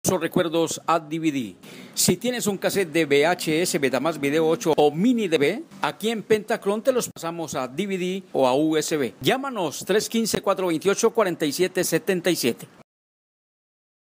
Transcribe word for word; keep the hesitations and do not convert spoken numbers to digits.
Recuerdos a D V D. Si tienes un cassette de V H S, Betamax Video ocho o Mini D V, aquí en Pentacron te los pasamos a D V D o a U S B. Llámanos tres uno cinco, cuatro dos ocho, cuatro siete siete siete.